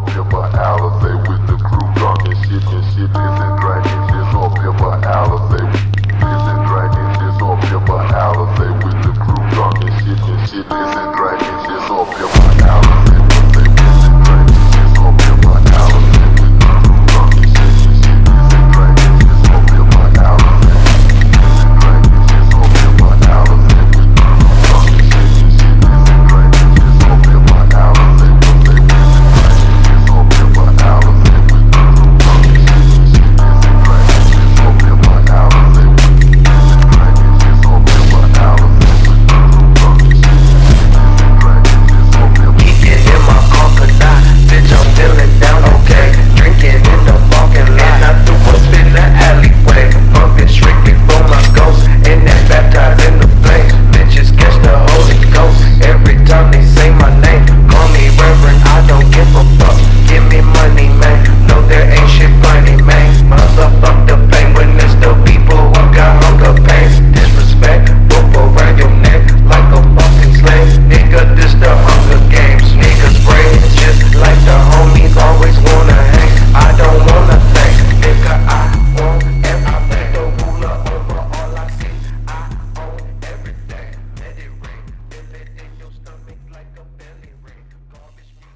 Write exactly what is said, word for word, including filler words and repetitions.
pepper ALIZAY with the crew talking shit and shit. Listen, dragging shit, salt, pepper ALIZAY. Listen, dragging shit, salt, pepper ALIZAY with the crew talking shit and shit. Listen, dragging shit, salt, pepper.